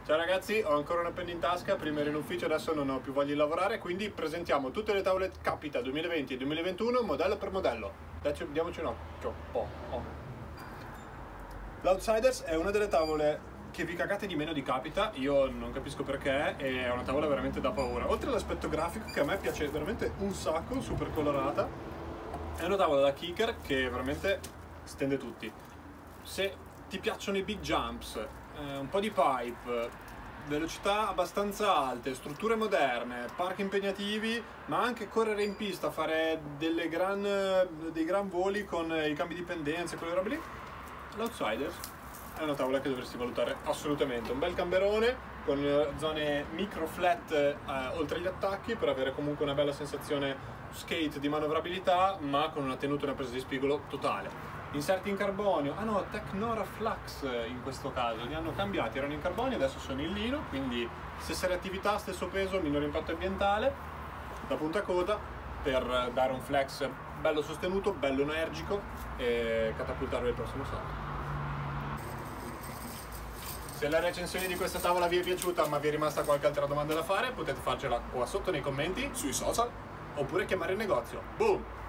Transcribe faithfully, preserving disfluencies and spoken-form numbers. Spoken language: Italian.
Ciao ragazzi, ho ancora una penna in tasca, prima ero in ufficio, adesso non ho più voglia di lavorare, quindi presentiamo tutte le tavole Capita duemilaventi e duemilaventuno modello per modello. Dacci, diamoci un occhio. Oh, oh. L'Outsiders è una delle tavole che vi cagate di meno di Capita, io non capisco perché, è una tavola veramente da paura. Oltre all'aspetto grafico che a me piace veramente un sacco, super colorata, è una tavola da kicker che veramente stende tutti. Se ti piacciono i big jumps, eh, un po' di pipe, velocità abbastanza alte, strutture moderne, parchi impegnativi, ma anche correre in pista, fare delle gran, dei gran voli con i cambi di pendenza, quelle robe lì, l'Outsiders è una tavola che dovresti valutare assolutamente. Un bel gamberone con zone micro flat eh, oltre gli attacchi per avere comunque una bella sensazione skate di manovrabilità, ma con una tenuta e una presa di spigolo totale. Inserti in carbonio, ah no, Technora Flux in questo caso, li hanno cambiati, erano in carbonio, adesso sono in lino, quindi stessa reattività, stesso peso, minore impatto ambientale, da punta a coda, per dare un flex bello sostenuto, bello energico e catapultarlo al prossimo salto. Se la recensione di questa tavola vi è piaciuta ma vi è rimasta qualche altra domanda da fare, potete farcela qua sotto nei commenti, sui social, oppure chiamare il negozio. Boom!